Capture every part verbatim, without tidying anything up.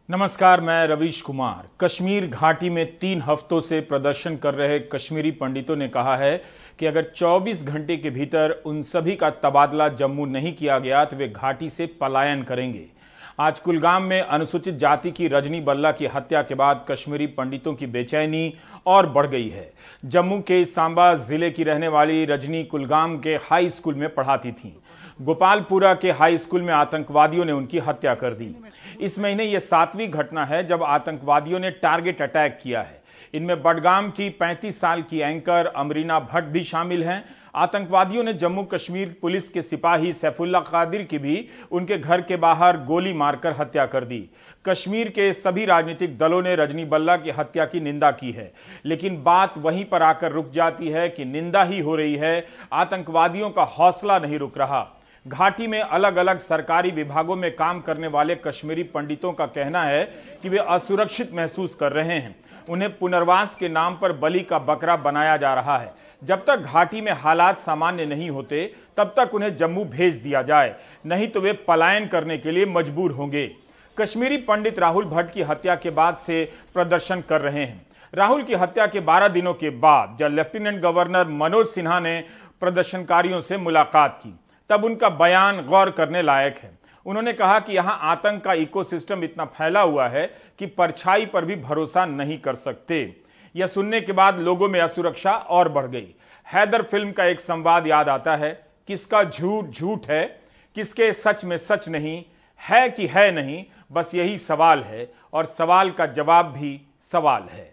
नमस्कार, मैं रवीश कुमार। कश्मीर घाटी में तीन हफ्तों से प्रदर्शन कर रहे कश्मीरी पंडितों ने कहा है कि अगर चौबीस घंटे के भीतर उन सभी का तबादला जम्मू नहीं किया गया तो वे घाटी से पलायन करेंगे। आज कुलगाम में अनुसूचित जाति की रजनी बल्ला की हत्या के बाद कश्मीरी पंडितों की बेचैनी और बढ़ गई है। जम्मू के सांबा जिले की रहने वाली रजनी कुलगाम के हाई स्कूल में पढ़ाती थी। गोपालपुरा के हाई स्कूल में आतंकवादियों ने उनकी हत्या कर दी। इस महीने यह सातवीं घटना है जब आतंकवादियों ने टारगेट अटैक किया है। इनमें बडगाम की पैंतीस साल की एंकर अमरीना भट्ट भी शामिल हैं। आतंकवादियों ने जम्मू कश्मीर पुलिस के सिपाही सैफुल्ला कादिर की भी उनके घर के बाहर गोली मारकर हत्या कर दी। कश्मीर के सभी राजनीतिक दलों ने रजनी बल्ला की हत्या की निंदा की है, लेकिन बात वहीं पर आकर रुक जाती है कि निंदा ही हो रही है, आतंकवादियों का हौसला नहीं रुक रहा। घाटी में अलग अलग सरकारी विभागों में काम करने वाले कश्मीरी पंडितों का कहना है कि वे असुरक्षित महसूस कर रहे हैं। उन्हें पुनर्वास के नाम पर बलि का बकरा बनाया जा रहा है। जब तक घाटी में हालात सामान्य नहीं होते तब तक उन्हें जम्मू भेज दिया जाए, नहीं तो वे पलायन करने के लिए मजबूर होंगे। कश्मीरी पंडित राहुल भट्ट की हत्या के बाद से प्रदर्शन कर रहे हैं। राहुल की हत्या के बारह दिनों के बाद जब लेफ्टिनेंट गवर्नर मनोज सिन्हा ने प्रदर्शनकारियों से मुलाकात की तब उनका बयान गौर करने लायक है। उन्होंने कहा कि यहां आतंक का इकोसिस्टम इतना फैला हुआ है कि परछाई पर भी भरोसा नहीं कर सकते। यह सुनने के बाद लोगों में असुरक्षा और बढ़ गई। हैदर फिल्म का एक संवाद याद आता है, किसका झूठ झूठ है, किसके सच में सच नहीं है कि है नहीं, बस यही सवाल है और सवाल का जवाब भी सवाल है।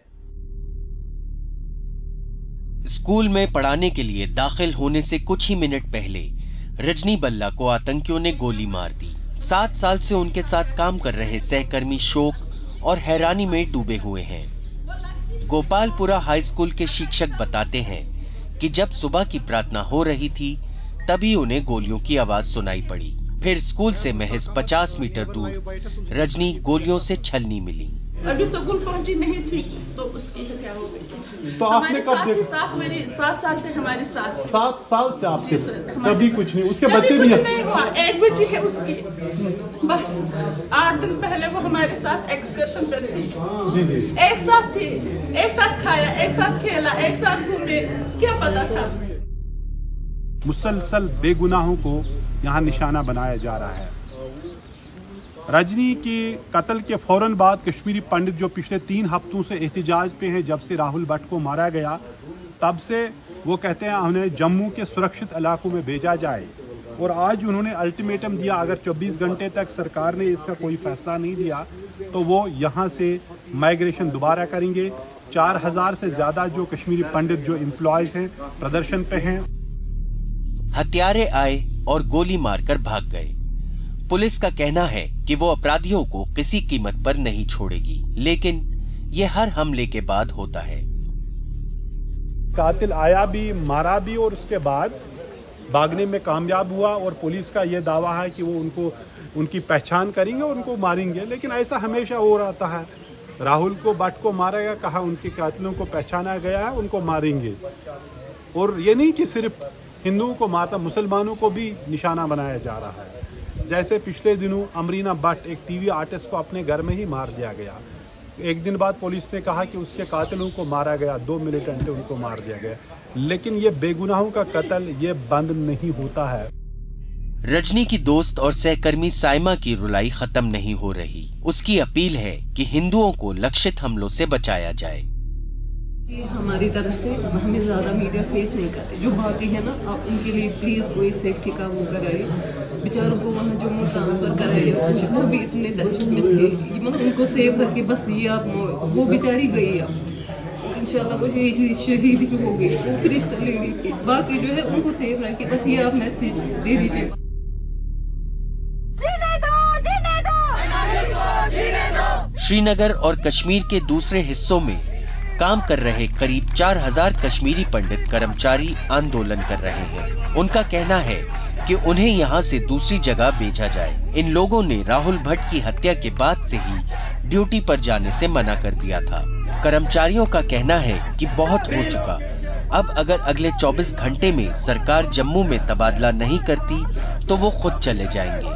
स्कूल में पढ़ाने के लिए दाखिल होने से कुछ ही मिनट पहले रजनी बल्ला को आतंकियों ने गोली मार दी। सात साल से उनके साथ काम कर रहे सहकर्मी शोक और हैरानी में डूबे हुए हैं। गोपालपुरा हाई स्कूल के शिक्षक बताते हैं कि जब सुबह की प्रार्थना हो रही थी तभी उन्हें गोलियों की आवाज सुनाई पड़ी। फिर स्कूल से महज पचास मीटर दूर रजनी गोलियों से छलनी मिली। अभी स्कूल पहुंची नहीं थी तो उसकी क्या हो गई। तो आपने कब देखा? साथ मेरे सात साल से हमारे साथ सात साल से आपके कभी कुछ नहीं, उसके बच्चे भी कुछ नहीं हुआ। एक बच्ची है उसकी, बस आठ दिन पहले वो हमारे साथ एक्सकर्शन पर थी। जी जी। एक साथ थी, एक साथ खाया, एक साथ खेला, एक साथ घूमे, क्या पता था। मुसलसल बेगुनाहों को यहाँ निशाना बनाया जा रहा है। रजनी के कत्ल के फौरन बाद कश्मीरी पंडित जो पिछले तीन हफ्तों से एहतजाज पे हैं, जब से राहुल भट्ट को मारा गया तब से वो कहते हैं उन्हें जम्मू के सुरक्षित इलाकों में भेजा जाए। और आज उन्होंने अल्टीमेटम दिया, अगर चौबीस घंटे तक सरकार ने इसका कोई फैसला नहीं दिया तो वो यहाँ से माइग्रेशन दोबारा करेंगे। चार हजार से ज्यादा जो कश्मीरी पंडित जो एम्प्लॉयज हैं प्रदर्शन पे हैं। हत्यारे आए और गोली मारकर भाग गए। पुलिस का कहना है कि वो अपराधियों को किसी कीमत पर नहीं छोड़ेगी, लेकिन ये हर हमले के बाद होता है। कातिल आया भी, मारा भी और उसके बाद भागने में कामयाब हुआ और पुलिस का ये दावा है कि वो उनको उनकी पहचान करेंगे और उनको मारेंगे, लेकिन ऐसा हमेशा हो रहा है। राहुल को भट्ट को मारा गया, कहा उनके कातिलों को पहचाना गया है, उनको मारेंगे। और ये नहीं कि सिर्फ हिंदुओं को मारता, मुसलमानों को भी निशाना बनाया जा रहा है। जैसे पिछले दिनों अमरीना भट्ट एक टीवी आर्टिस्ट को अपने घर में ही मार दिया गया। एक दिन बाद पुलिस ने कहा कि उसके कातिलों को मारा गया, दो मिलिटेंट उनको मार दिया गया, लेकिन ये बेगुनाहों का कत्ल ये बंद नहीं होता है। रजनी की दोस्त और सहकर्मी साइमा की रुलाई खत्म नहीं हो रही। उसकी अपील है कि हिंदुओं को लक्षित हमलों से बचाया जाए। हमारी तरफ से हमें ज्यादा मीडिया फेस नहीं कर रहे। जो बाकी है ना, आप उनके लिए प्लीज कोई सेफ्टी का वो कराए। बेचारों को वहाँ जम्मू ट्रांसफर कराए, वो भी इतने दहशत में थे, मतलब उनको सेव करके बस ये आप वो बेचारी गई अब इंशाल्लाह वो शहीद ही हो गई, वो फरिश्ता लेडी थी। बाकी जो है उनको सेव रखे, बस ये आप मैसेज दे दीजिए। श्रीनगर और कश्मीर के दूसरे हिस्सों में काम कर रहे करीब चार हजार कश्मीरी पंडित कर्मचारी आंदोलन कर रहे हैं। उनका कहना है कि उन्हें यहाँ से दूसरी जगह भेजा जाए। इन लोगों ने राहुल भट्ट की हत्या के बाद से ही ड्यूटी पर जाने से मना कर दिया था। कर्मचारियों का कहना है कि बहुत हो चुका, अब अगर अगले चौबीस घंटे में सरकार जम्मू में तबादला नहीं करती तो वो खुद चले जाएंगे।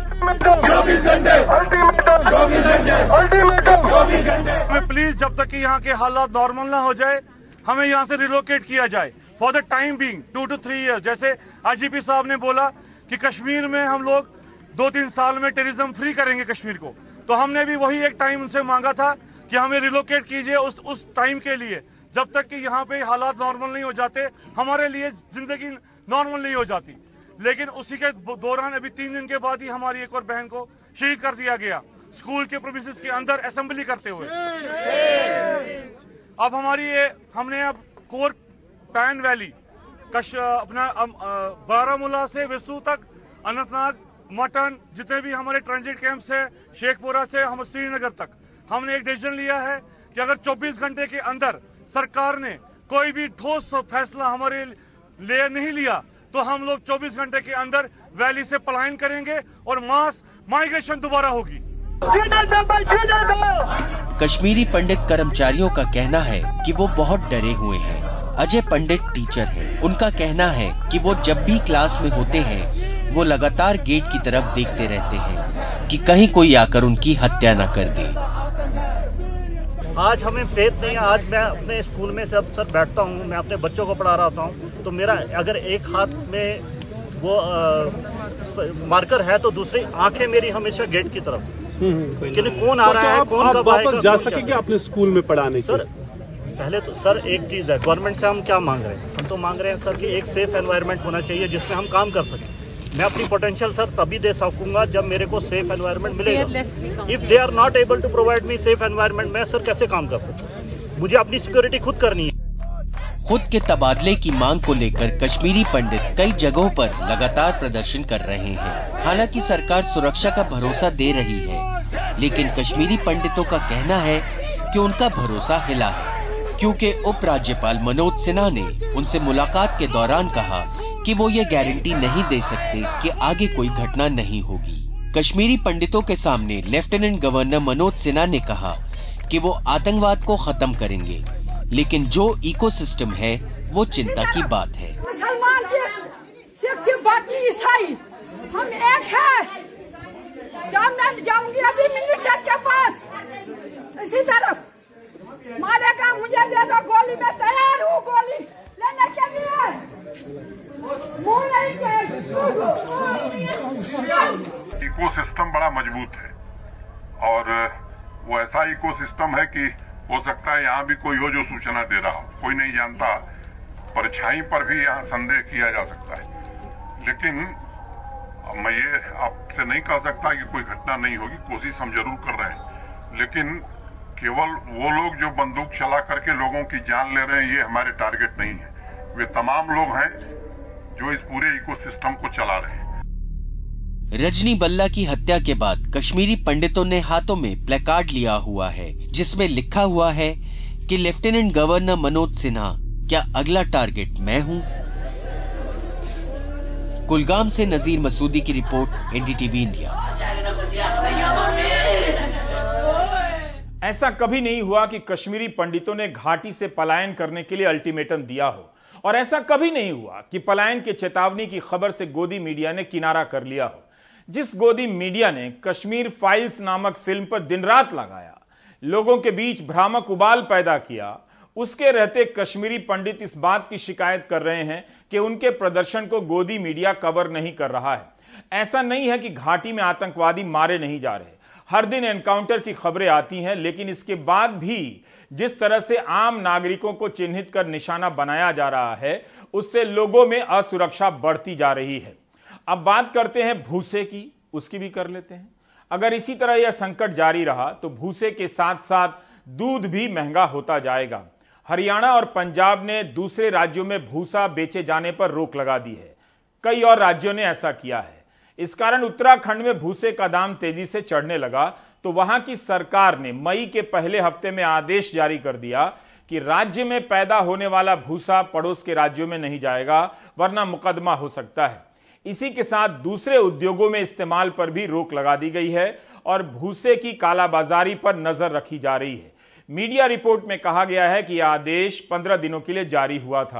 प्लीज जब तक कि यहाँ के हालात नॉर्मल ना हो जाए हमें यहाँ से रिलोकेट किया जाए for the time being to to three years. जैसे आईजीपी साहब ने बोला कि कश्मीर में हम लोग दो तीन साल में टेररिज्म फ्री करेंगे कश्मीर को, तो हमने भी वही एक टाइम उनसे मांगा था कि हमें रिलोकेट कीजिए उस उस टाइम के लिए, जब तक कि यहाँ पे हालात नॉर्मल नहीं हो जाते, हमारे लिए जिंदगी नॉर्मल नहीं हो जाती। लेकिन उसी के दौरान अभी तीन दिन के बाद ही हमारी एक और बहन को शहीद कर दिया गया स्कूल के प्रीमिसेस के अंदर असेंबली करते हुए। अब हमारी ये हमने अब कोर पैन वैली कश अपना बारामूला से विसू तक, अनंतनाग, मटन, जितने भी हमारे ट्रांजिट कैंप्स है, शेखपुरा से हम श्रीनगर तक, हमने एक डिसीजन लिया है कि अगर चौबीस घंटे के अंदर सरकार ने कोई भी ठोस फैसला हमारे लिए नहीं लिया तो हम लोग चौबीस घंटे के अंदर वैली से पलायन करेंगे और मास माइग्रेशन दोबारा होगी। कश्मीरी पंडित कर्मचारियों का कहना है कि वो बहुत डरे हुए हैं। अजय पंडित टीचर हैं। उनका कहना है कि वो जब भी क्लास में होते हैं वो लगातार गेट की तरफ देखते रहते हैं कि कहीं कोई आकर उनकी हत्या न कर दे। आज हमें फेथ नहीं है। आज मैं अपने स्कूल में जब सर बैठता हूँ, मैं अपने बच्चों को पढ़ा रहा हूँ, तो मेरा अगर एक हाथ में वो आ, मार्कर है तो दूसरी आंखें मेरी हमेशा गेट की तरफ, कि कौन आ रहा है, कौन कब आएगा। वापस जा सकेंगे अपने स्कूल में पढ़ाने के? सर पहले तो सर एक चीज है, गवर्नमेंट से हम क्या मांग रहे हैं? हम तो मांग रहे हैं सर कि एक सेफ एनवायरनमेंट होना चाहिए जिसमें हम काम कर सकें। मैं अपनी पोटेंशियल सर तभी दे सकूंगा जब मेरे को सेफ एनवायरनमेंट मिलेगा। If they are not able to provide me safe environment, मैं सर कैसे काम कर सकता हूँ? मुझे अपनी सिक्योरिटी खुद करनी है। खुद के तबादले की मांग को लेकर कश्मीरी पंडित कई जगहों पर लगातार प्रदर्शन कर रहे हैं। हालांकि सरकार सुरक्षा का भरोसा दे रही है, लेकिन कश्मीरी पंडितों का कहना है कि उनका भरोसा हिला है, क्योंकि उपराज्यपाल मनोज सिन्हा ने उनसे मुलाकात के दौरान कहा कि वो ये गारंटी नहीं दे सकते कि आगे कोई घटना नहीं होगी। कश्मीरी पंडितों के सामने लेफ्टिनेंट गवर्नर मनोज सिन्हा ने कहा कि वो आतंकवाद को खत्म करेंगे, लेकिन जो इकोसिस्टम है वो चिंता की बात है। मुसलमान के सिख बाकी ईसाई हम एक है। जब मैं जाऊंगी अभी मिलिटर के पास इसी तरफ मारेगा मुझे, दे दो गोली, मैं तैयार हूँ गोली लेने के लिए। इकोसिस्टम बड़ा मजबूत है और वो ऐसा इकोसिस्टम है कि हो सकता है यहाँ भी कोई हो जो सूचना दे रहा हो, कोई नहीं जानता। परछाई पर भी यहाँ संदेह किया जा सकता है, लेकिन मैं ये आपसे नहीं कह सकता कि कोई घटना नहीं होगी। कोशिश हम जरूर कर रहे हैं, लेकिन केवल वो लोग जो बंदूक चला करके लोगों की जान ले रहे हैं, ये हमारे टारगेट नहीं है। वे तमाम लोग हैं जो इस पूरे इकोसिस्टम को चला रहे हैं। रजनी बल्ला की हत्या के बाद कश्मीरी पंडितों ने हाथों में प्लेकार्ड लिया हुआ है, जिसमें लिखा हुआ है कि लेफ्टिनेंट गवर्नर मनोज सिन्हा, क्या अगला टारगेट मैं हूं? कुलगाम से नजीर मसूदी की रिपोर्ट, एनडीटीवी इंडिया। ऐसा कभी नहीं हुआ कि कश्मीरी पंडितों ने घाटी से पलायन करने के लिए अल्टीमेटम दिया हो, और ऐसा कभी नहीं हुआ कि पलायन की चेतावनी की खबर से गोदी मीडिया ने किनारा कर लिया हो। जिस गोदी मीडिया ने कश्मीर फाइल्स नामक फिल्म पर दिन रात लगाया, लोगों के बीच भ्रामक उबाल पैदा किया, उसके रहते कश्मीरी पंडित इस बात की शिकायत कर रहे हैं कि उनके प्रदर्शन को गोदी मीडिया कवर नहीं कर रहा है। ऐसा नहीं है कि घाटी में आतंकवादी मारे नहीं जा रहे, हर दिन एनकाउंटर की खबरें आती हैं, लेकिन इसके बाद भी जिस तरह से आम नागरिकों को चिन्हित कर निशाना बनाया जा रहा है, उससे लोगों में असुरक्षा बढ़ती जा रही है। अब बात करते हैं भूसे की, उसकी भी कर लेते हैं। अगर इसी तरह यह संकट जारी रहा तो भूसे के साथ साथ दूध भी महंगा होता जाएगा। हरियाणा और पंजाब ने दूसरे राज्यों में भूसा बेचे जाने पर रोक लगा दी है, कई और राज्यों ने ऐसा किया है। इस कारण उत्तराखंड में भूसे का दाम तेजी से चढ़ने लगा, तो वहां की सरकार ने मई के पहले हफ्ते में आदेश जारी कर दिया कि राज्य में पैदा होने वाला भूसा पड़ोस के राज्यों में नहीं जाएगा, वरना मुकदमा हो सकता है। इसी के साथ दूसरे उद्योगों में इस्तेमाल पर भी रोक लगा दी गई है और भूसे की कालाबाजारी पर नजर रखी जा रही है। मीडिया रिपोर्ट में कहा गया है कि यह आदेश पंद्रह दिनों के लिए जारी हुआ था।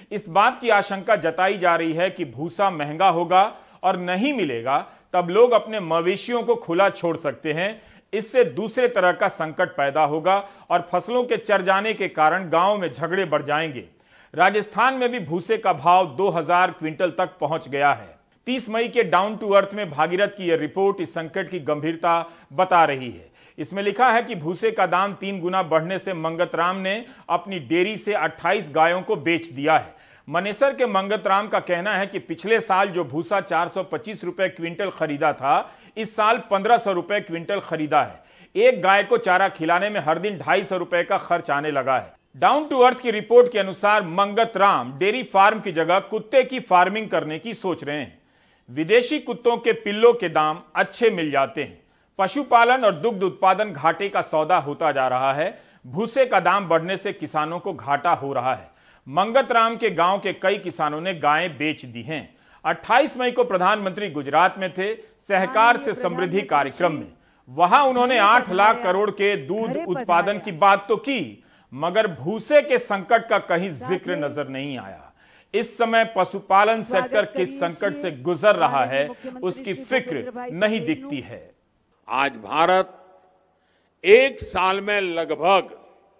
इस बात की आशंका जताई जा रही है कि भूसा महंगा होगा और नहीं मिलेगा तब लोग अपने मवेशियों को खुला छोड़ सकते हैं। इससे दूसरे तरह का संकट पैदा होगा और फसलों के चर जाने के कारण गांव में झगड़े बढ़ जाएंगे। राजस्थान में भी भूसे का भाव दो हज़ार क्विंटल तक पहुंच गया है। तीस मई के डाउन टू अर्थ में भागीरथ की यह रिपोर्ट इस संकट की गंभीरता बता रही है। इसमें लिखा है कि भूसे का दाम तीन गुना बढ़ने से मंगतराम ने अपनी डेयरी से अट्ठाईस गायों को बेच दिया है। मनेसर के मंगतराम का कहना है कि पिछले साल जो भूसा चार सौ पच्चीस रुपए क्विंटल खरीदा था, इस साल पंद्रह सौ रुपए क्विंटल खरीदा है। एक गाय को चारा खिलाने में हर दिन ढाई सौ रुपए का खर्च आने लगा है। डाउन टू अर्थ की रिपोर्ट के अनुसार मंगतराम डेयरी फार्म की जगह कुत्ते की फार्मिंग करने की सोच रहे हैं। विदेशी कुत्तों के पिल्लों के दाम अच्छे मिल जाते हैं। पशुपालन और दुग्ध उत्पादन घाटे का सौदा होता जा रहा है। भूसे का दाम बढ़ने से किसानों को घाटा हो रहा है। मंगतराम के गांव के कई किसानों ने गायें बेच दी हैं। अट्ठाईस मई को प्रधानमंत्री गुजरात में थे सहकार से समृद्धि कार्यक्रम में। वहां उन्होंने आठ लाख करोड़ के दूध उत्पादन की बात तो की, मगर भूसे के संकट का कहीं जिक्र नजर नहीं आया। इस समय पशुपालन सेक्टर किस संकट से गुजर रहा है उसकी फिक्र नहीं दिखती है। आज भारत एक साल में लगभग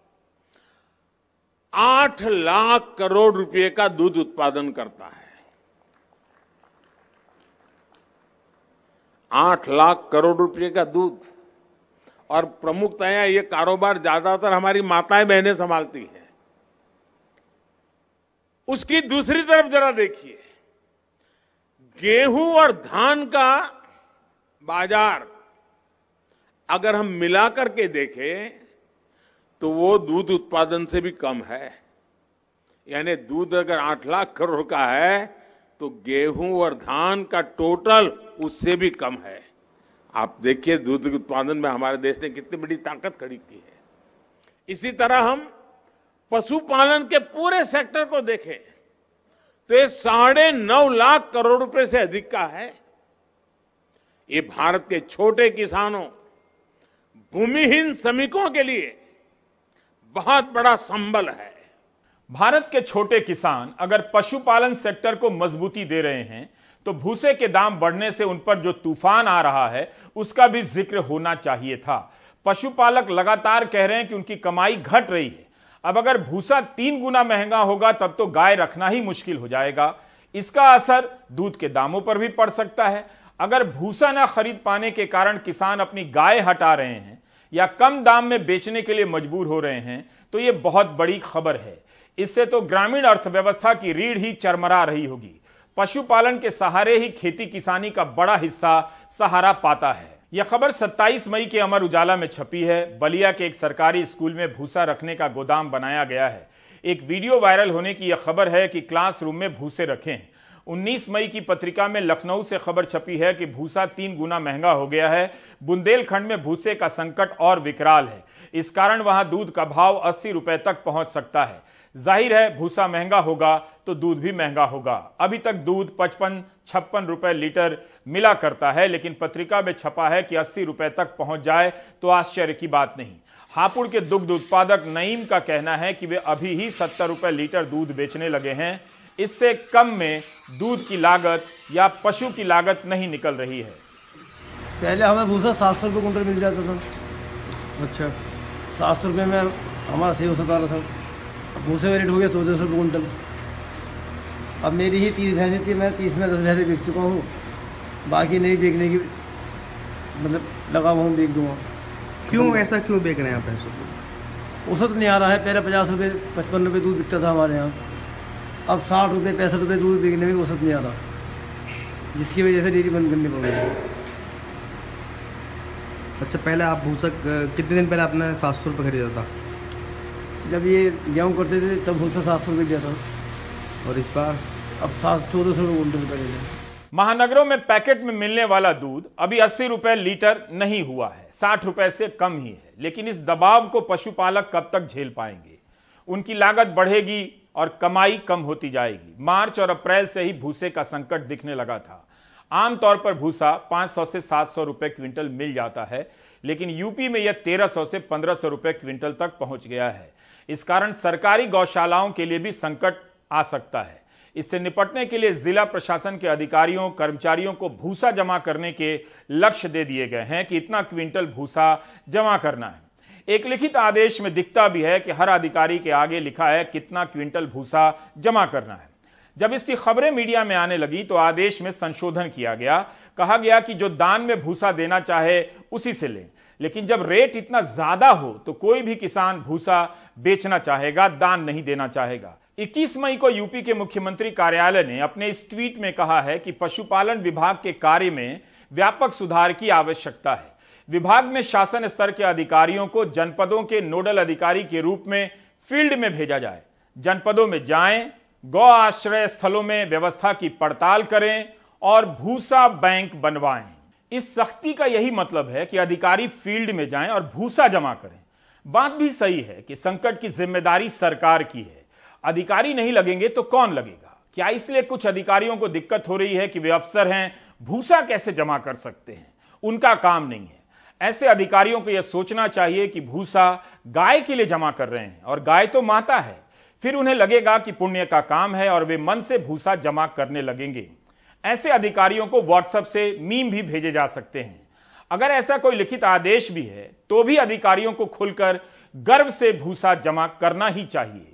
आठ लाख करोड़ रुपए का दूध उत्पादन करता है। आठ लाख करोड़ रुपए का दूध, और प्रमुखतया ये कारोबार ज्यादातर हमारी माताएं बहनें संभालती हैं। उसकी दूसरी तरफ जरा देखिए, गेहूं और धान का बाजार अगर हम मिलाकर के देखें तो वो दूध उत्पादन से भी कम है। यानी दूध अगर आठ लाख करोड़ का है तो गेहूं और धान का टोटल उससे भी कम है। आप देखिए दूध उत्पादन में हमारे देश ने कितनी बड़ी ताकत खड़ी की है। इसी तरह हम पशुपालन के पूरे सेक्टर को देखें तो ये साढ़े नौ लाख करोड़ रुपए से अधिक का है। ये भारत के छोटे किसानों, भूमिहीन श्रमिकों के लिए बहुत बड़ा संबल है। भारत के छोटे किसान अगर पशुपालन सेक्टर को मजबूती दे रहे हैं तो भूसे के दाम बढ़ने से उन पर जो तूफान आ रहा है उसका भी जिक्र होना चाहिए था। पशुपालक लगातार कह रहे हैं कि उनकी कमाई घट रही है। अब अगर भूसा तीन गुना महंगा होगा तब तो गाय रखना ही मुश्किल हो जाएगा। इसका असर दूध के दामों पर भी पड़ सकता है। अगर भूसा न खरीद पाने के कारण किसान अपनी गाय हटा रहे हैं या कम दाम में बेचने के लिए मजबूर हो रहे हैं तो यह बहुत बड़ी खबर है। इससे तो ग्रामीण अर्थव्यवस्था की रीढ़ ही चरमरा रही होगी। पशुपालन के सहारे ही खेती किसानी का बड़ा हिस्सा सहारा पाता है। यह खबर सत्ताईस मई के अमर उजाला में छपी है। बलिया के एक सरकारी स्कूल में भूसा रखने का गोदाम बनाया गया है। एक वीडियो वायरल होने की यह खबर है कि क्लासरूम में भूसे रखे हैं। उन्नीस मई की पत्रिका में लखनऊ से खबर छपी है कि भूसा तीन गुना महंगा हो गया है। बुंदेलखंड में भूसे का संकट और विकराल है। इस कारण वहां दूध का भाव अस्सी रुपए तक पहुंच सकता है। जाहिर है भूसा महंगा होगा तो दूध भी महंगा होगा। अभी तक दूध पचपन छप्पन रुपए लीटर मिला करता है, लेकिन पत्रिका में छपा है कि अस्सी रुपए तक पहुंच जाए तो आश्चर्य की बात नहीं। हापुड़ के दुग्ध उत्पादक नईम का कहना है कि वे अभी ही सत्तर रुपए लीटर दूध बेचने लगे हैं। इससे कम में दूध की लागत या पशु की लागत नहीं निकल रही है। पहले हमें भूसा सात सौ रुपये कुंटल मिल जाता था। अच्छा, सात सौ रुपये में हमारा सेव होता रहा था। भूसे का रेट हो गया चौदह सौ रुपये कुंटल। अब मेरी ही तीस भैंसें थी, मैं तीस में दस भैंसें बेच चुका हूँ। बाकी नहीं बेचने की मतलब लगा हुआ हूँ, बेच दूँगा। क्यों ऐसा क्यों बेच रहे हैं आप पैसों को? औसत नहीं आ रहा है। पहले पचास रुपये पचपन रुपये दूध बिकता था हमारे यहाँ, अब साठ रुपये पैंसठ रुपये दूध बिकने में औसत नहीं आ रहा, जिसकी वजह से डेयरी बंद करनी पड़ रही। अच्छा, पहले आप भूसा कितने दिन पहले आपने सात सौ रुपये खरीदा था? जब ये गेहूँ करते थे तब भूसा सात सौ रुपये दिया था, और इस बार अब सात चौदह सौ रुपये कुंटल पड़ेगा। महानगरों में पैकेट में मिलने वाला दूध अभी अस्सी रुपए लीटर नहीं हुआ है, साठ रुपए से कम ही है। लेकिन इस दबाव को पशुपालक कब तक झेल पाएंगे? उनकी लागत बढ़ेगी और कमाई कम होती जाएगी। मार्च और अप्रैल से ही भूसे का संकट दिखने लगा था। आमतौर पर भूसा पांच सौ से सात सौ रुपए क्विंटल मिल जाता है, लेकिन यूपी में यह तेरह सौ से पंद्रह सौ रुपए क्विंटल तक पहुंच गया है। इस कारण सरकारी गौशालाओं के लिए भी संकट आ सकता है। इससे निपटने के लिए जिला प्रशासन के अधिकारियों कर्मचारियों को भूसा जमा करने के लक्ष्य दे दिए गए हैं कि इतना क्विंटल भूसा जमा करना है। एक लिखित आदेश में दिखता भी है कि हर अधिकारी के आगे लिखा है कितना क्विंटल भूसा जमा करना है। जब इसकी खबरें मीडिया में आने लगी तो आदेश में संशोधन किया गया। कहा गया कि जो दान में भूसा देना चाहे उसी से लें, लेकिन जब रेट इतना ज्यादा हो तो कोई भी किसान भूसा बेचना चाहेगा, दान नहीं देना चाहेगा। इक्कीस मई को यूपी के मुख्यमंत्री कार्यालय ने अपने इस ट्वीट में कहा है कि पशुपालन विभाग के कार्य में व्यापक सुधार की आवश्यकता है। विभाग में शासन स्तर के अधिकारियों को जनपदों के नोडल अधिकारी के रूप में फील्ड में भेजा जाए। जनपदों में जाएं, गौ आश्रय स्थलों में व्यवस्था की पड़ताल करें और भूसा बैंक बनवाएं। इस सख्ती का यही मतलब है कि अधिकारी फील्ड में जाएं और भूसा जमा करें। बात भी सही है कि संकट की जिम्मेदारी सरकार की है, अधिकारी नहीं लगेंगे तो कौन लगेगा? क्या इसलिए कुछ अधिकारियों को दिक्कत हो रही है कि वे अफसर हैं, भूसा कैसे जमा कर सकते हैं? उनका काम नहीं है। ऐसे अधिकारियों को यह सोचना चाहिए कि भूसा गाय के लिए जमा कर रहे हैं और गाय तो माता है। फिर उन्हें लगेगा कि पुण्य का काम है और वे मन से भूसा जमा करने लगेंगे। ऐसे अधिकारियों को व्हाट्सएप से मीम भी भेजे जा सकते हैं। अगर ऐसा कोई लिखित आदेश भी है तो भी अधिकारियों को खुलकर गर्व से भूसा जमा करना ही चाहिए।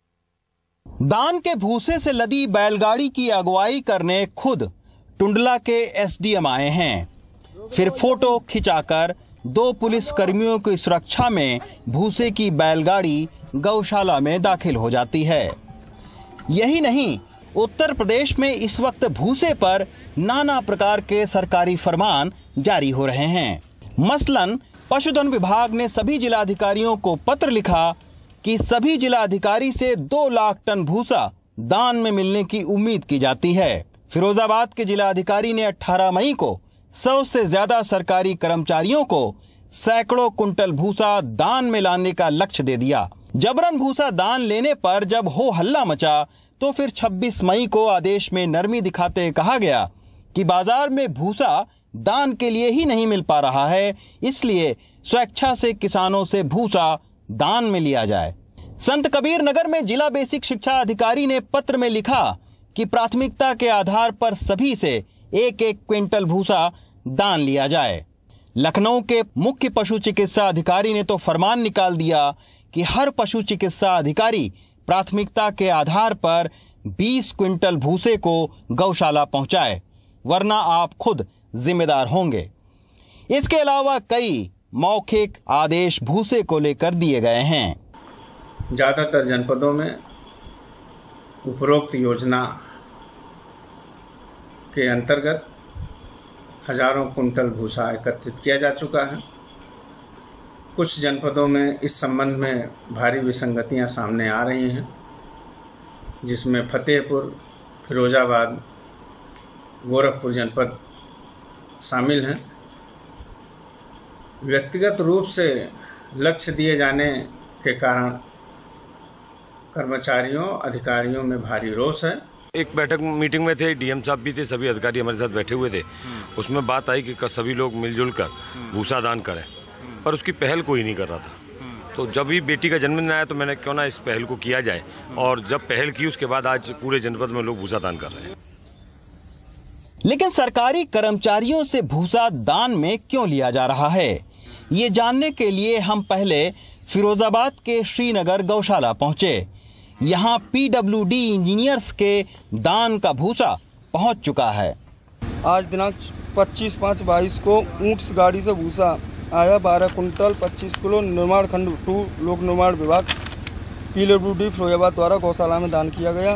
दान के भूसे से लदी बैलगाड़ी की अगुवाई करने खुद टुंडला के एसडीएम आए हैं। फिर फोटो खिंचाकर दो पुलिस कर्मियों की सुरक्षा में भूसे की बैलगाड़ी गौशाला में दाखिल हो जाती है। यही नहीं, उत्तर प्रदेश में इस वक्त भूसे पर नाना प्रकार के सरकारी फरमान जारी हो रहे हैं। मसलन पशुधन विभाग ने सभी जिलाधिकारियों को पत्र लिखा कि सभी जिलाधिकारी से दो लाख टन भूसा दान में मिलने की उम्मीद की जाती है। फिरोजाबाद के जिलाधिकारी ने अठारह मई को सौ से ज्यादा सरकारी कर्मचारियों को सैकड़ों कुंटल भूसा दान में लाने का लक्ष्य दे दिया। जबरन भूसा दान लेने पर जब हो हल्ला मचा तो फिर छब्बीस मई को आदेश में नरमी दिखाते कहा गया कि बाजार में भूसा दान के लिए ही नहीं मिल पा रहा है, इसलिए स्वेच्छा से किसानों से भूसा दान में लिया जाए। संत कबीर नगर में जिला बेसिक शिक्षा अधिकारी ने पत्र में लिखा कि प्राथमिकता के आधार पर सभी से एक एक क्विंटल भूसा दान लिया जाए। लखनऊ के मुख्य पशु चिकित्सा अधिकारी ने तो फरमान निकाल दिया कि हर पशु चिकित्सा अधिकारी प्राथमिकता के आधार पर बीस क्विंटल भूसे को गौशाला पहुंचाए, वरना आप खुद जिम्मेदार होंगे। इसके अलावा कई मौखिक आदेश भूसे को लेकर दिए गए हैं। ज़्यादातर जनपदों में उपरोक्त योजना के अंतर्गत हजारों कुंटल भूसा एकत्रित किया जा चुका है। कुछ जनपदों में इस संबंध में भारी विसंगतियां सामने आ रही हैं, जिसमें फतेहपुर, फिरोजाबाद, गोरखपुर जनपद शामिल हैं। व्यक्तिगत रूप से लक्ष्य दिए जाने के कारण कर्मचारियों अधिकारियों में भारी रोष है। एक बैठक मीटिंग में थे, डीएम साहब भी थे, सभी अधिकारी हमारे साथ बैठे हुए थे। उसमें बात आई कि सभी लोग मिलजुल कर भूसा दान करें, पर उसकी पहल कोई नहीं कर रहा था। तो जब भी बेटी का जन्मदिन आया तो मैंने क्यों ना इस पहल को किया जाए, और जब पहल की उसके बाद आज पूरे जनपद में लोग भूसा दान कर रहे हैं। लेकिन सरकारी कर्मचारियों से भूसा दान में क्यों लिया जा रहा है, ये जानने के लिए हम पहले फिरोजाबाद के श्रीनगर गौशाला पहुंचे। यहाँ पीडब्ल्यूडी इंजीनियर्स के दान का भूसा पहुंच चुका है। आज दिनांक पच्चीस पाँच बाईस को ऊंट गाड़ी से भूसा आया बारह कुंटल पच्चीस किलो निर्माण खंड टू लोक निर्माण विभाग पीडब्ल्यूडी फिरोजाबाद द्वारा गौशाला में दान किया गया।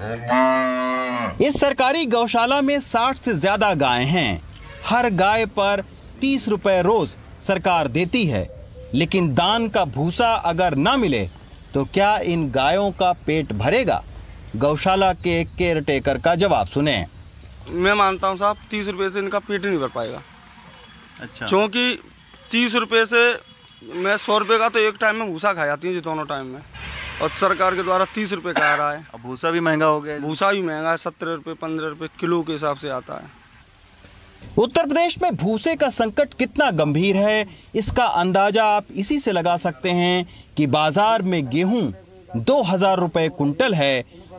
इस सरकारी गौशाला में साठ से ज्यादा गायें हैं। हर गाय पर तीस रुपए रोज सरकार देती है, लेकिन दान का भूसा अगर न मिले तो क्या इन गायों का पेट भरेगा? गौशाला के केयर टेकर का जवाब सुने। मैं मानता हूं साहब, तीस रुपए से इनका पेट नहीं भर पाएगा। अच्छा। क्योंकि तीस रुपए से मैं सौ रुपए का तो एक टाइम में भूसा खा जाती हूँ, जो दोनों टाइम में, और सरकार के द्वारा तीस रुपए का आ रहा है। अब भूसा भी महंगा हो गया। भूसा भी महंगा है, सत्रह रुपए पंद्रह रुपए किलो के हिसाब से आता है। उत्तर प्रदेश में भूसे का संकट कितना गंभीर है, इसका अंदाजा आप इसी से लगा सकते हैं कि बाजार में गेहूं दो हजार रुपए कुंटल है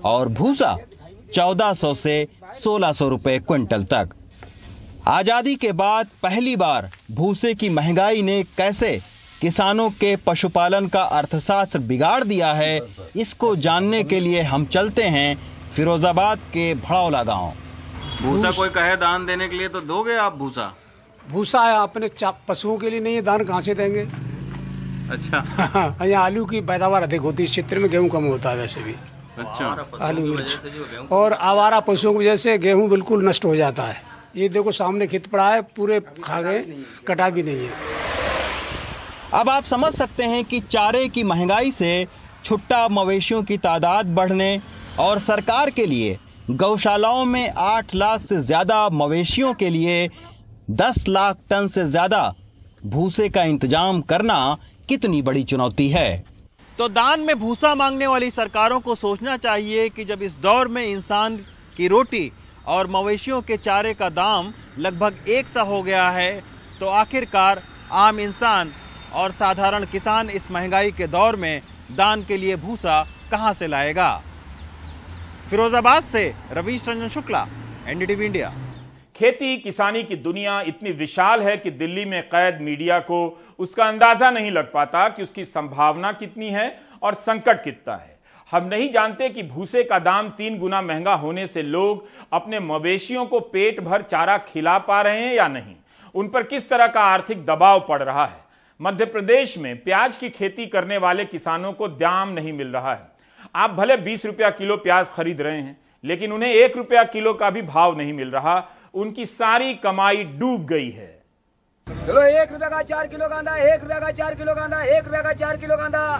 और भूसा चौदह सौ से सोलह सौ रुपए क्विंटल तक। आजादी के बाद पहली बार भूसे की महंगाई ने कैसे किसानों के पशुपालन का अर्थशास्त्र बिगाड़ दिया है, इसको जानने के लिए हम चलते हैं फिरोजाबाद के भड़ौला गांव। भूसा कोई कहे दान देने के लिए तो दोगे आप? भूसा भूसा है अपने पशुओं के लिए नहीं है, दान कहाँ से देंगे? अच्छा। यहाँ आलू की पैदावार अधिक होती है इस क्षेत्र में, गेहूँ कम होता है वैसे भी। अच्छा। आलू मिर्च और आवारा पशुओं की वजह से गेहूँ बिल्कुल नष्ट हो जाता है। ये देखो सामने खेत पड़ा है, पूरे खा गए, कटा भी नहीं है। अब आप समझ सकते हैं कि चारे की महंगाई से छुट्टा मवेशियों की तादाद बढ़ने और सरकार के लिए गौशालाओं में आठ लाख से ज्यादा मवेशियों के लिए दस लाख टन से ज्यादा भूसे का इंतजाम करना कितनी बड़ी चुनौती है। तो दान में भूसा मांगने वाली सरकारों को सोचना चाहिए कि जब इस दौर में इंसान की रोटी और मवेशियों के चारे का दाम लगभग एक सा हो गया है, तो आखिरकार आम इंसान और साधारण किसान इस महंगाई के दौर में दान के लिए भूसा कहां से लाएगा। फिरोजाबाद से रवीश रंजन शुक्ला, एनडीटीवी इंडिया। खेती किसानी की दुनिया इतनी विशाल है कि दिल्ली में कैद मीडिया को उसका अंदाजा नहीं लग पाता कि उसकी संभावना कितनी है और संकट कितना है। हम नहीं जानते कि भूसे का दाम तीन गुना महंगा होने से लोग अपने मवेशियों को पेट भर चारा खिला पा रहे हैं या नहीं, उन पर किस तरह का आर्थिक दबाव पड़ रहा है। मध्य प्रदेश में प्याज की खेती करने वाले किसानों को दाम नहीं मिल रहा है। आप भले बीस रुपया किलो प्याज खरीद रहे हैं, लेकिन उन्हें एक रुपया किलो का भी भाव नहीं मिल रहा। उनकी सारी कमाई डूब गई है। चलो एक रुपया का चार किलो कांदा, एक रुपया का चार किलो कांदा, एक रुपया का चार किलो कांदा।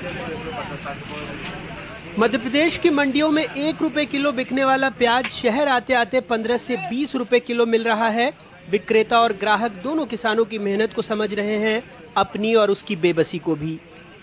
मध्य प्रदेश की मंडियों में एक रुपए किलो बिकने वाला प्याज शहर आते आते पंद्रह से बीस रुपए किलो मिल रहा है। विक्रेता और ग्राहक दोनों किसानों की मेहनत को समझ रहे हैं, अपनी और उसकी बेबसी को भी।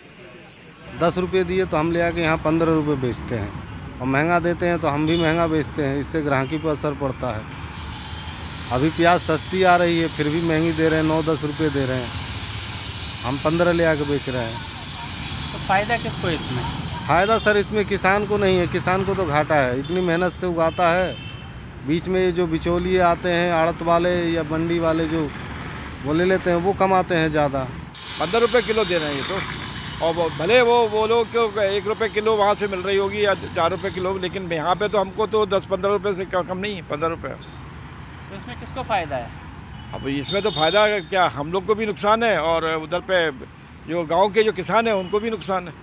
दस रुपये दिए तो हम ले आके यहाँ पंद्रह रुपये बेचते हैं, और महंगा देते हैं तो हम भी महंगा बेचते हैं। इससे ग्राहकी पर असर पड़ता है। अभी प्याज सस्ती आ रही है, फिर भी महंगी दे रहे हैं, नौ दस रुपये दे रहे हैं, हम पंद्रह ले आके बेच रहे हैं। तो फायदा किसको इसमें? फ़ायदा सर इसमें किसान को नहीं है, किसान को तो घाटा है। इतनी मेहनत से उगाता है, बीच में जो बिचौलिए आते हैं, आड़त वाले या मंडी वाले जो वो ले लेते हैं, वो कमाते हैं ज़्यादा। पंद्रह रुपये किलो दे रहे हैं ये तो, और भले वो वो लोग क्यों एक रुपये किलो वहाँ से मिल रही होगी या चार रुपये किलो, लेकिन यहाँ पे तो हमको तो दस पंद्रह रुपये से कम नहीं है, पंद्रह रुपये। तो इसमें किसको फ़ायदा है? अब इसमें तो फ़ायदा क्या, हम लोग को भी नुकसान है और उधर पे जो गांव के जो किसान हैं उनको भी नुकसान है,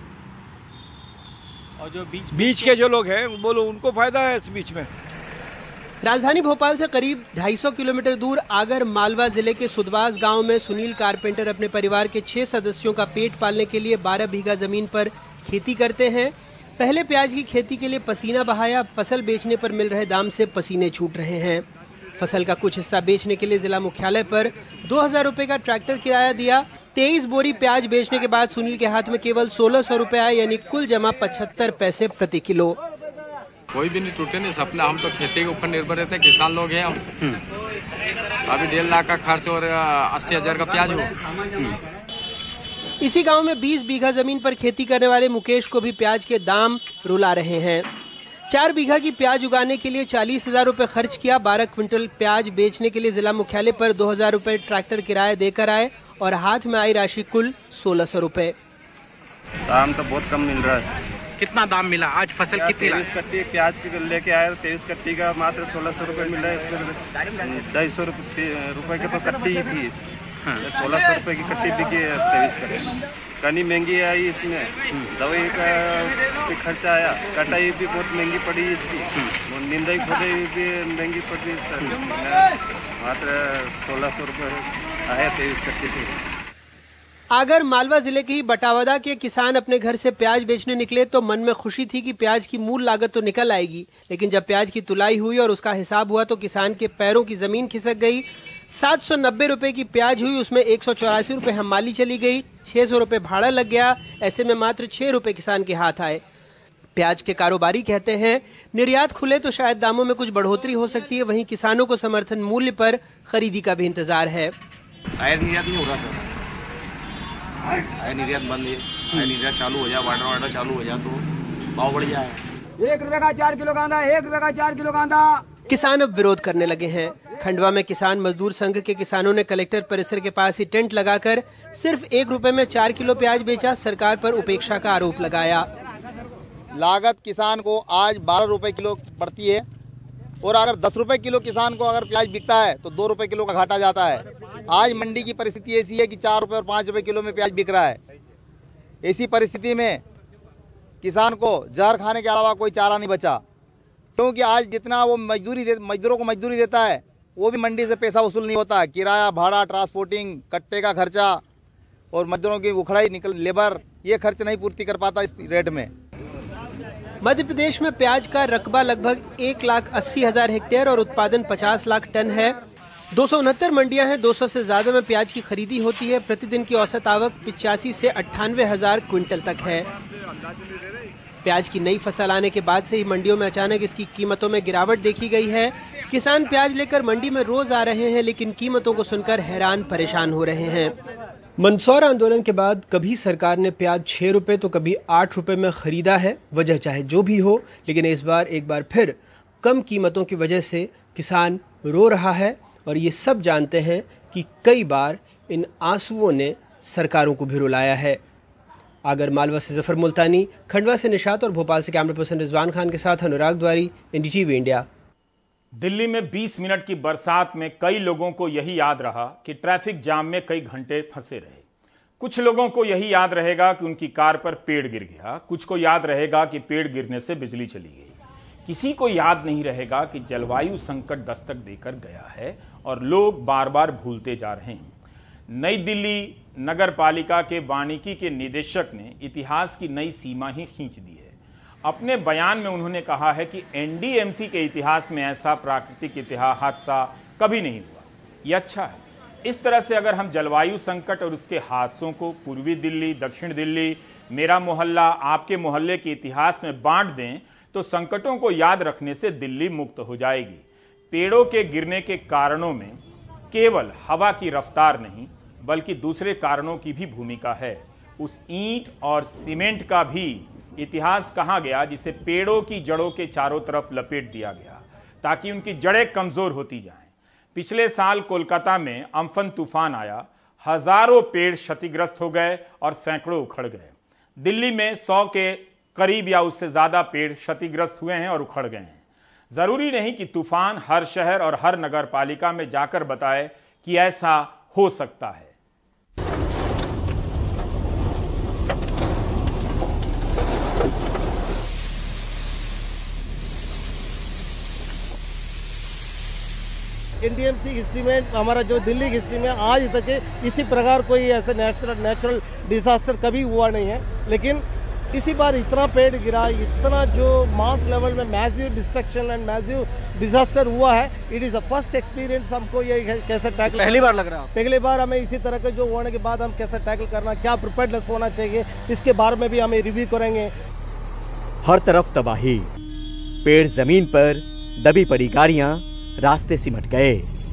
और जो बीच बीच के जो लोग हैं वो लोग उनको फ़ायदा है इस बीच में। राजधानी भोपाल से करीब दो सौ पचास किलोमीटर दूर आगर मालवा जिले के सुदवास गांव में सुनील कारपेंटर अपने परिवार के छह सदस्यों का पेट पालने के लिए बारह बीघा जमीन पर खेती करते हैं। पहले प्याज की खेती के लिए पसीना बहाया, फसल बेचने पर मिल रहे दाम से पसीने छूट रहे हैं। फसल का कुछ हिस्सा बेचने के लिए जिला मुख्यालय पर दो हजार रुपए का ट्रैक्टर किराया दिया। तेईस बोरी प्याज बेचने के बाद सुनील के हाथ में केवल सोलह सौ रुपए आए, यानी कुल जमा पचहत्तर पैसे प्रति किलो। कोई भी नहीं टूटे नहीं, सपना हम तो खेती के ऊपर निर्भर रहते हैं, किसान लोग हैं हम। अभी डेढ़ लाख का खर्च और अस्सी हजार का प्याज हो। इसी गांव में बीस बीघा जमीन पर खेती करने वाले मुकेश को भी प्याज के दाम रुला रहे हैं। चार बीघा की प्याज उगाने के लिए चालीस हजार रूपए खर्च किया। बारह क्विंटल प्याज बेचने के लिए जिला मुख्यालय पर दो हजार रूपए ट्रैक्टर किराया देकर आए और हाथ में आई राशि कुल सोलह सौ रूपए। दाम तो बहुत कम मिल रहा है। कितना दाम मिला आज? फसल कितनी? तेईस कट्टी प्याज की लेके आए, तेईस कट्टी का मात्र सोलह सौ रूपये मिल रहा है। इसमें ढाई सौ रूपये की तो कट्टी ही थी, सोलह सौ रूपये की कट्टी बिकी है। तेईस कट्टी कनी महंगी आई, इसमें दवाई का भी खर्चा आया, कटाई भी बहुत महंगी पड़ी इसकी, निंदाई खोदाई भी महंगी पड़ी। मात्र सोलह सौ रुपये आया तेईस कट्टी से। आगर मालवा जिले के ही बटावदा के किसान अपने घर से प्याज बेचने निकले तो मन में खुशी थी कि प्याज की मूल लागत तो निकल आएगी, लेकिन जब प्याज की तुलाई हुई और उसका हिसाब हुआ तो किसान के पैरों की जमीन खिसक गई। सात सौ नब्बे रुपए की प्याज हुई, उसमें एक सौ चौरासी रुपए हमाली चली गई, छह सौ रुपए भाड़ा लग गया। ऐसे में मात्र छह रुपए किसान के हाथ आए। प्याज के कारोबारी कहते हैं निर्यात खुले तो शायद दामों में कुछ बढ़ोतरी हो सकती है, वहीं किसानों को समर्थन मूल्य पर खरीदी का भी इंतजार है। आयात निर्यात नहीं हो रहा सर, आयात निर्यात बंद है। आयात निर्यात चालू हो जाए, वाटर वाटर चालू हो जाए तो भाव बढ़ जाए। एक रुपए का चार किलो कांदा, एक रुपए का चार किलो कांदा। किसान अब विरोध करने लगे हैं। खंडवा में किसान मजदूर संघ के किसानों ने कलेक्टर परिसर के पास ही टेंट लगाकर सिर्फ एक रुपए में चार किलो प्याज बेचा, सरकार पर उपेक्षा का आरोप लगाया। लागत किसान को आज बारह रुपए किलो पड़ती है और अगर दस रुपए किलो किसान को अगर प्याज बिकता है तो दो रुपए किलो का घाटा जाता है। आज मंडी की परिस्थिति ऐसी है कि चार रुपए और पाँच रुपए किलो में प्याज बिक रहा है। ऐसी परिस्थिति में किसान को जहर खाने के अलावा कोई चारा नहीं बचा, क्योंकि आज जितना वो मजदूरी दे, मजदूरों को मजदूरी देता है वो भी मंडी से पैसा वसूल नहीं होता। किराया, भाड़ा, ट्रांसपोर्टिंग, कट्टे का खर्चा और मजदूरों की उखड़ाई निकल लेबर, ये खर्च नहीं पूर्ति कर पाता इस रेट में। मध्य प्रदेश में प्याज का रकबा लगभग एक लाख अस्सी हजार हेक्टेयर और उत्पादन पचास लाख टन है। दो सौ उनहत्तर मंडियां हैं, दो सौ से ज्यादा में प्याज की खरीदी होती है। प्रतिदिन की औसत आवक पिचासी से अट्ठानवे हजार क्विंटल तक है। प्याज की नई फसल आने के बाद से ही मंडियों में अचानक इसकी कीमतों में गिरावट देखी गई है। किसान प्याज लेकर मंडी में रोज आ रहे हैं, लेकिन कीमतों को सुनकर हैरान परेशान हो रहे हैं। मंदसौर आंदोलन के बाद कभी सरकार ने प्याज छह रुपए तो कभी आठ रुपए में खरीदा है। वजह चाहे जो भी हो, लेकिन इस बार एक बार फिर कम कीमतों की वजह से किसान रो रहा है और ये सब जानते हैं कि कई बार इन आंसुओं ने सरकारों को भी रुलाया है। आगर मालवा से जफर मुल्तानी, खंडवा से निशात और भोपाल से कैमरा पर्सन रिजवान खान के साथ अनुराग द्वारी, एनडीटीवी इंडिया। दिल्ली में बीस मिनट की बरसात में कई लोगों को यही याद रहा कि ट्रैफिक जाम में कई घंटे फंसे रहे। कुछ लोगों को यही याद रहेगा कि उनकी कार पर पेड़ गिर गया, कुछ को याद रहेगा कि पेड़ गिरने से बिजली चली गई। किसी को याद नहीं रहेगा कि जलवायु संकट दस्तक देकर गया है और लोग बार बार भूलते जा रहे हैं। नई दिल्ली नगर पालिका के वानिकी के निदेशक ने इतिहास की नई सीमा ही खींच दी है। अपने बयान में उन्होंने कहा है कि एनडीएमसी के इतिहास में ऐसा प्राकृतिक इतिहास हादसा कभी नहीं हुआ। यह अच्छा है। इस तरह से अगर हम जलवायु संकट और उसके हादसों को पूर्वी दिल्ली, दक्षिण दिल्ली, मेरा मोहल्ला, आपके मोहल्ले के इतिहास में बांट दें तो संकटों को याद रखने से दिल्ली मुक्त हो जाएगी। पेड़ों के गिरने के कारणों में केवल हवा की रफ्तार नहीं बल्कि दूसरे कारणों की भी भूमिका है। उस ईंट और सीमेंट का भी इतिहास कहा गया जिसे पेड़ों की जड़ों के चारों तरफ लपेट दिया गया ताकि उनकी जड़ें कमजोर होती जाएं। पिछले साल कोलकाता में अम्फन तूफान आया, हजारों पेड़ क्षतिग्रस्त हो गए और सैकड़ों उखड़ गए। दिल्ली में सौ के करीब या उससे ज्यादा पेड़ क्षतिग्रस्त हुए हैं और उखड़ गए हैं। जरूरी नहीं कि तूफान हर शहर और हर नगर पालिका में जाकर बताए कि ऐसा हो सकता है। एनडीएमसी हिस्ट्री में, हमारा जो दिल्ली हिस्ट्री में आज तक इसी प्रकार कोई ऐसे नेचुरल नेचुरल डिजास्टर कभी हुआ नहीं है। लेकिन इसी बार इतना पेड़ गिरा, इतना जो मास लेवल में massive destruction and massive disaster हुआ है, it is the first experience. हमको ये कैसे टैकल पहली बार लग रहा है पहली बार हमें इसी तरह के जो होने के बाद हम कैसे टैकल करना, क्या प्रिपेयर्डनेस होना चाहिए, इसके बारे में भी हमें रिव्यू करेंगे। हर तरफ तबाही, पेड़ जमीन पर, दबी पड़ी गाड़ियां, रास्ते सिमट गए।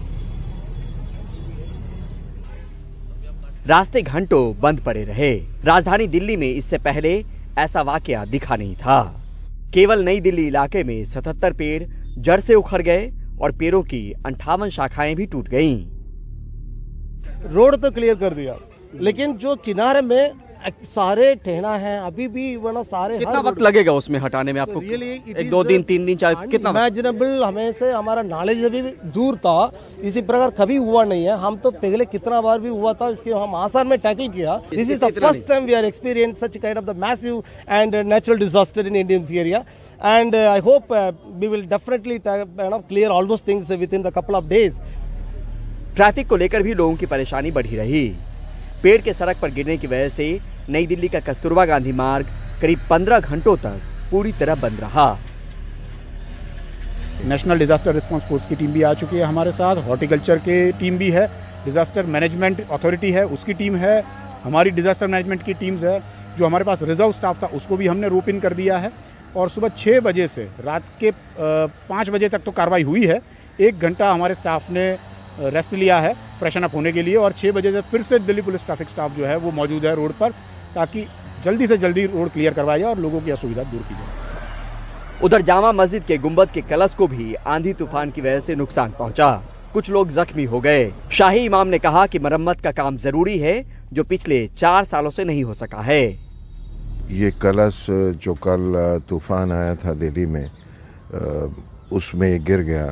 रास्ते घंटों बंद पड़े रहे। राजधानी दिल्ली में इससे पहले ऐसा वाकया दिखा नहीं था। केवल नई दिल्ली इलाके में सतहत्तर पेड़ जड़ से उखड़ गए और पेड़ों की अंठावन शाखाएं भी टूट गईं। रोड तो क्लियर कर दिया, लेकिन जो किनारे में सारे ठेना हैं अभी भी वरना सारे। कितना वक्त लगेगा उसमें हटाने में आपको? really एक दो दिन, तीन दिन, चार, कितना? इमेजिनेबल, हमें से हमारा नॉलेज अभी भी दूर था। इसी प्रकार कभी हुआ नहीं है। हम तो पहले कितना बार भी हुआ था, इसके हम आसाम में टैकल किया। This is the first time we are experience such kind of the massive and natural disaster in NDMC area. And I hope we will definitely clear all those things within the couple of days. Traffic को लेकर भी लोगों की परेशानी बढ़ी रही। पेड़ के सड़क पर गिरने की वजह से नई दिल्ली का कस्तूरबा गांधी मार्ग करीब पंद्रह घंटों तक पूरी तरह बंद रहा। नेशनल डिजास्टर रिस्पांस फोर्स की टीम भी आ चुकी है हमारे साथ, हॉर्टिकल्चर की टीम भी है, डिजास्टर मैनेजमेंट अथॉरिटी है उसकी टीम है, हमारी डिजास्टर मैनेजमेंट की टीम्स है। जो हमारे पास रिजर्व स्टाफ था उसको भी हमने रोप इन कर दिया है और सुबह छः बजे से रात के पाँच बजे तक तो कार्रवाई हुई है। एक घंटा हमारे स्टाफ ने रेस्ट लिया है फ्रेशन अप होने के लिए और छः बजे से फिर से दिल्ली पुलिस ट्रैफिक स्टाफ जो है वो मौजूद है रोड पर, ताकि जल्दी से जल्दी रोड क्लियर करवाया जाए और लोगों की असुविधा दूर की जाए। उधर जामा मस्जिद के गुंबद के कलश को भी आंधी तूफान की वजह से नुकसान पहुंचा। कुछ लोग जख्मी हो गए। शाही इमाम ने कहा कि मरम्मत का काम जरूरी है, जो पिछले चार सालों से नहीं हो सका है। ये कलश जो कल तूफान आया था दिल्ली में, उसमें गिर गया।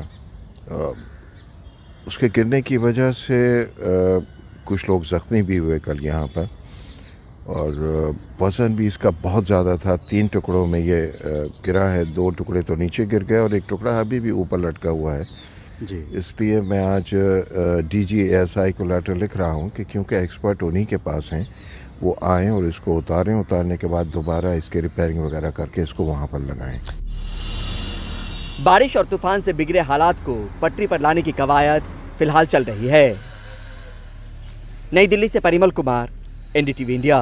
उसके गिरने की वजह से कुछ लोग जख्मी भी हुए कल यहाँ पर, और वजन भी इसका बहुत ज़्यादा था। तीन टुकड़ों में ये गिरा है, दो टुकड़े तो नीचे गिर गए और एक टुकड़ा अभी भी ऊपर लटका हुआ है जी। इसलिए मैं आज डीजी एएसआई को लेटर लिख रहा हूँ कि क्योंकि एक्सपर्ट उन्हीं के पास हैं, वो आएँ और इसको उतारें, उतारने के बाद दोबारा इसके रिपेयरिंग वगैरह करके इसको वहाँ पर लगाएं। बारिश और तूफान से बिगड़े हालात को पटरी पर लाने की कवायद फिलहाल चल रही है। नई दिल्ली से परिमल कुमार, एनडीटीवी इंडिया।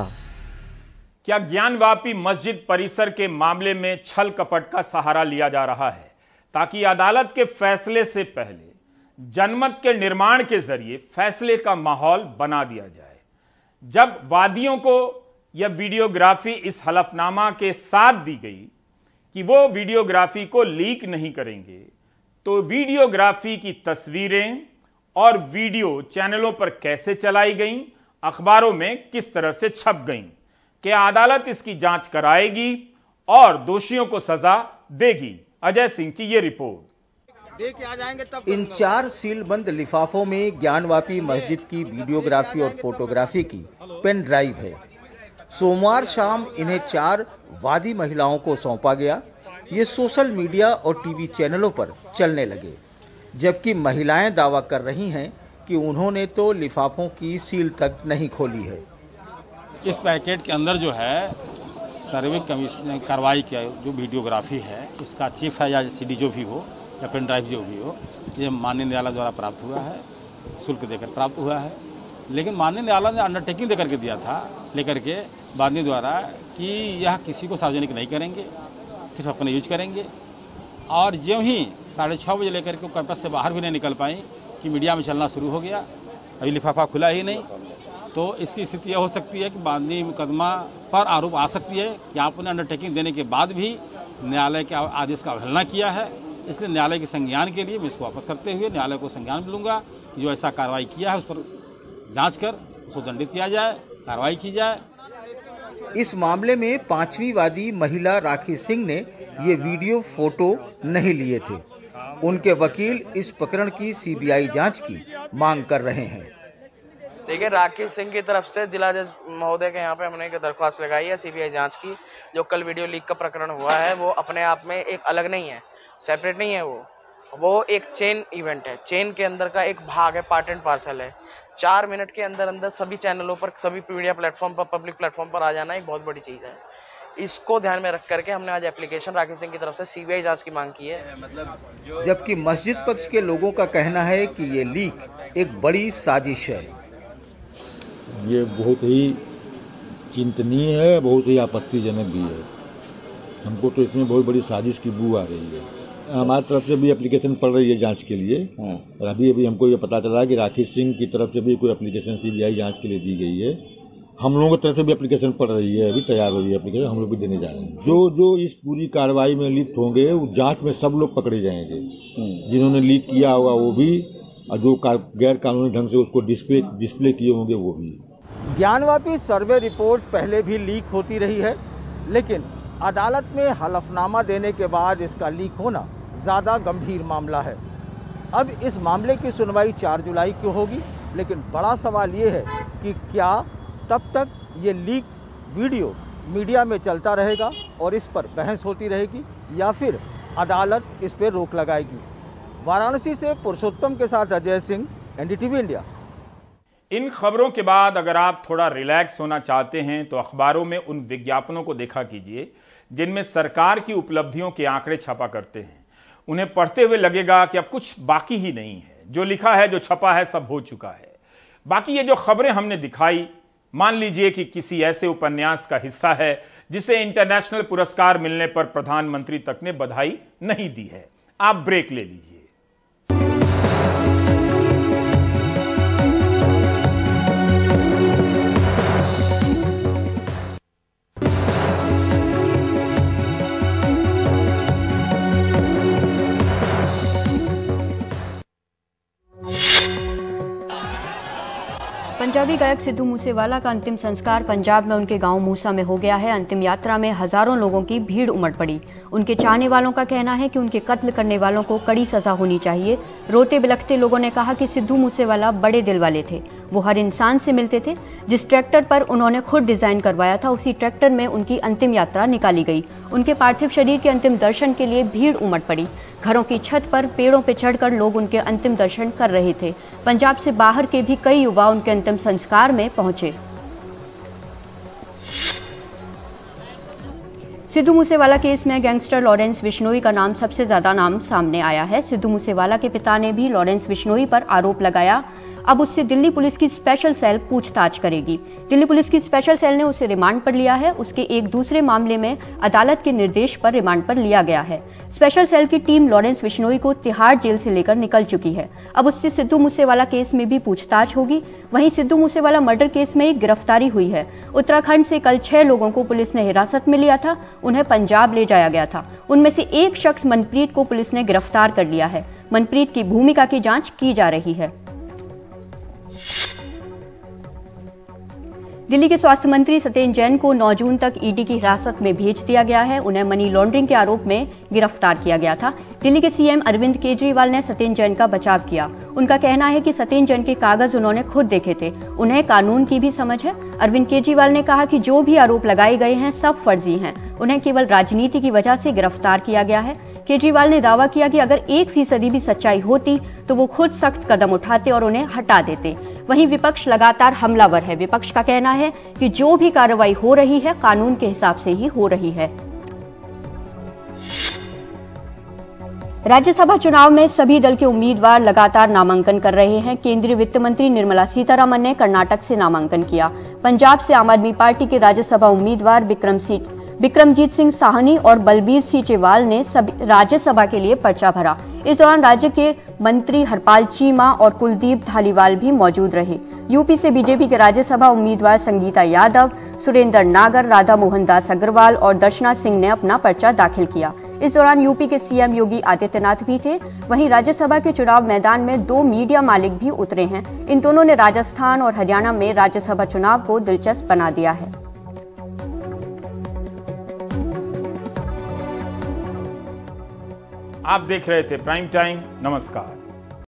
क्या ज्ञानवापी मस्जिद परिसर के मामले में छल कपट का सहारा लिया जा रहा है ताकि अदालत के फैसले से पहले जनमत के निर्माण के जरिए फैसले का माहौल बना दिया जाए? जब वादियों को यह वीडियोग्राफी इस हलफनामा के साथ दी गई कि वो वीडियोग्राफी को लीक नहीं करेंगे, तो वीडियोग्राफी की तस्वीरें और वीडियो चैनलों पर कैसे चलाई गईं, अखबारों में किस तरह से छप गईं? क्या अदालत इसकी जांच कराएगी और दोषियों को सजा देगी? अजय सिंह की ये रिपोर्ट। देख आ जाएंगे तब। इन चार सीलबंद लिफाफों में ज्ञानवापी मस्जिद की वीडियोग्राफी और फोटोग्राफी की पेन ड्राइव है। सोमवार शाम इन्हें चार वादी महिलाओं को सौंपा गया। ये सोशल मीडिया और टीवी चैनलों पर चलने लगे, जबकि महिलाएं दावा कर रही हैं कि उन्होंने तो लिफाफों की सील तक नहीं खोली है। इस पैकेट के अंदर जो है सर्वे कमीशन कार्रवाई की जो वीडियोग्राफी है, उसका चीफ है या सीडी जो भी हो या पेन ड्राइव जो भी हो, ये माननीय न्यायालय द्वारा प्राप्त हुआ है, शुल्क देकर प्राप्त हुआ है। लेकिन माननीय न्यायालय ने अंडरटेकिंग देकर के दिया था लेकर के वादी द्वारा कि यह किसी को सार्वजनिक नहीं करेंगे, सिर्फ अपने यूज करेंगे। और ज्यों ही साढ़े छः बजे लेकर के कैंपस से बाहर भी नहीं निकल पाई कि मीडिया में चलना शुरू हो गया। अभी लिफाफा खुला ही नहीं, तो इसकी स्थिति यह हो सकती है कि बांदी मुकदमा पर आरोप आ सकती है कि आपने अंडरटेकिंग देने के बाद भी न्यायालय के आदेश का अवहेलना किया है। इसलिए न्यायालय के संज्ञान के लिए मैं इसको वापस करते हुए न्यायालय को संज्ञान में लूँगा कि जो ऐसा कार्रवाई किया है उस पर जांच कर उसको दंडित किया जाए, कार्रवाई की जाए। इस मामले में पांचवी वादी महिला राखी सिंह ने ये वीडियो फोटो नहीं लिए थे। उनके वकील इस प्रकरण की सीबीआई जांच की मांग कर रहे हैं। देखिए, राखी सिंह की तरफ से जिला जज महोदय के यहाँ पे हमने एक दरख्वास्त लगाई है सीबीआई जांच की। जो कल वीडियो लीक का प्रकरण हुआ है वो अपने आप में एक अलग नहीं है, सेपरेट नहीं है, वो वो एक चेन इवेंट है। चेन के अंदर का एक भाग है, पार्ट एंड पार्सल है। चार मिनट के अंदर अंदर सभी चैनलों पर, सभी मीडिया प्लेटफॉर्म पर, पब्लिक प्लेटफॉर्म पर आ जाना एक बहुत बड़ी चीज़ है। इसको ध्यान में रख करके हमने आज एप्लीकेशन राखी सिंह की तरफ से सीबीआई जांच की मांग की है। मतलब जबकि मस्जिद पक्ष के लोगों का कहना है कि ये लीक एक बड़ी साजिश है। ये बहुत ही चिंतनीय है, बहुत ही आपत्तिजनक भी है। हमको तो इसमें बहुत बड़ी साजिश की बू आ रही है। हमारी तरफ से भी एप्लीकेशन पड़ रही है जांच के लिए, और अभी अभी हमको ये पता चला कि राखी सिंह की तरफ से भी कोई एप्लीकेशन सीबीआई जांच के लिए दी गई है। हम लोगों की तरफ से भी एप्लीकेशन पड़ रही है, अभी तैयार हो रही है एप्लीकेशन, हम लोग भी देने जा रहे हैं। जो जो इस पूरी कार्रवाई में लिप्त होंगे उस जांच में सब लोग पकड़े जाएंगे, जिन्होंने लीक किया होगा वो भी, और जो गैर कानूनी ढंग से उसको डिस्प्ले डिस्प्ले किए होंगे वो भी। ज्ञानवापी सर्वे रिपोर्ट पहले भी लीक होती रही है, लेकिन अदालत में हलफनामा देने के बाद इसका लीक होना ज़्यादा गंभीर मामला है। अब इस मामले की सुनवाई चार जुलाई को होगी, लेकिन बड़ा सवाल ये है कि क्या तब तक ये लीक वीडियो मीडिया में चलता रहेगा और इस पर बहस होती रहेगी, या फिर अदालत इस पर रोक लगाएगी। वाराणसी से पुरुषोत्तम के साथ अजय सिंह, एनडीटीवी इंडिया। इन खबरों के बाद अगर आप थोड़ा रिलैक्स होना चाहते हैं तो अखबारों में उन विज्ञापनों को देखा कीजिए जिनमें सरकार की उपलब्धियों के आंकड़े छपा करते हैं। उन्हें पढ़ते हुए लगेगा कि अब कुछ बाकी ही नहीं है, जो लिखा है, जो छपा है, सब हो चुका है। बाकी ये जो खबरें हमने दिखाई, मान लीजिए कि किसी ऐसे उपन्यास का हिस्सा है जिसे इंटरनेशनल पुरस्कार मिलने पर प्रधानमंत्री तक ने बधाई नहीं दी है। आप ब्रेक ले लीजिए। पंजाबी गायक सिद्धू मूसेवाला का अंतिम संस्कार पंजाब में उनके गांव मूसा में हो गया है। अंतिम यात्रा में हजारों लोगों की भीड़ उमड़ पड़ी। उनके चाहने वालों का कहना है कि उनके कत्ल करने वालों को कड़ी सजा होनी चाहिए। रोते बिलखते लोगों ने कहा कि सिद्धू मूसेवाला बड़े दिल वाले थे। वो हर इंसान से मिलते थे। जिस ट्रैक्टर पर उन्होंने खुद डिजाइन करवाया था, उसी ट्रैक्टर में उनकी अंतिम यात्रा निकाली गई। उनके पार्थिव शरीर के अंतिम दर्शन के लिए भीड़ उमड़ पड़ी। घरों की छत पर, पेड़ों पर चढ़कर लोग उनके अंतिम दर्शन कर रहे थे। पंजाब से बाहर के भी कई युवा उनके अंतिम संस्कार में पहुंचे। सिद्धू मूसेवाला केस में गैंगस्टर लॉरेंस बिश्नोई का नाम सबसे ज्यादा नाम सामने आया है। सिद्धू मूसेवाला के पिता ने भी लॉरेंस बिश्नोई पर आरोप लगाया। अब उससे दिल्ली पुलिस की स्पेशल सेल पूछताछ करेगी। दिल्ली पुलिस की स्पेशल सेल ने उसे रिमांड पर लिया है। उसके एक दूसरे मामले में अदालत के निर्देश पर रिमांड पर लिया गया है। स्पेशल सेल की टीम लॉरेंस बिश्नोई को तिहाड़ जेल से लेकर निकल चुकी है। अब उससे सिद्धू मूसेवाला केस में भी पूछताछ होगी। वहीं सिद्धू मूसेवाला मर्डर केस में एक गिरफ्तारी हुई है। उत्तराखंड से कल छह लोगों को पुलिस ने हिरासत में लिया था। उन्हें पंजाब ले जाया गया था। उनमें से एक शख्स मनप्रीत को पुलिस ने गिरफ्तार कर लिया है। मनप्रीत की भूमिका की जांच की जा रही है। दिल्ली के स्वास्थ्य मंत्री सत्येंद्र जैन को नौ जून तक ईडी की हिरासत में भेज दिया गया है। उन्हें मनी लॉन्ड्रिंग के आरोप में गिरफ्तार किया गया था। दिल्ली के सीएम अरविंद केजरीवाल ने सत्येंद्र जैन का बचाव किया। उनका कहना है कि सत्येंद्र जैन के कागज उन्होंने खुद देखे थे। उन्हें कानून की भी समझ है। अरविंद केजरीवाल ने कहा कि जो भी आरोप लगाए गए हैं सब फर्जी हैं। उन्हें केवल राजनीति की वजह से गिरफ्तार किया गया है। केजरीवाल ने दावा किया कि अगर एक फीसदी भी सच्चाई होती तो वो खुद सख्त कदम उठाते और उन्हें हटा देते। वहीं विपक्ष लगातार हमलावर है। विपक्ष का कहना है कि जो भी कार्रवाई हो रही है कानून के हिसाब से ही हो रही है। राज्यसभा चुनाव में सभी दल के उम्मीदवार लगातार नामांकन कर रहे हैं। केंद्रीय वित्त मंत्री निर्मला सीतारमण ने कर्नाटक से नामांकन किया। पंजाब से आम आदमी पार्टी के राज्यसभा उम्मीदवार विक्रम सिंह विक्रमजीत सिंह साहनी और बलबीर सीचेवाल ने राज्यसभा के लिए पर्चा भरा। इस दौरान राज्य के मंत्री हरपाल चीमा और कुलदीप धालीवाल भी मौजूद रहे। यूपी से बीजेपी के राज्यसभा उम्मीदवार संगीता यादव, सुरेंद्र नागर, राधा मोहन दास अग्रवाल और दर्शना सिंह ने अपना पर्चा दाखिल किया। इस दौरान यूपी के सीएम योगी आदित्यनाथ भी थे। वहीं राज्यसभा के चुनाव मैदान में दो मीडिया मालिक भी उतरे हैं। इन दोनों ने राजस्थान और हरियाणा में राज्यसभा चुनाव को दिलचस्प बना दिया है। आप देख रहे थे प्राइम टाइम। नमस्कार।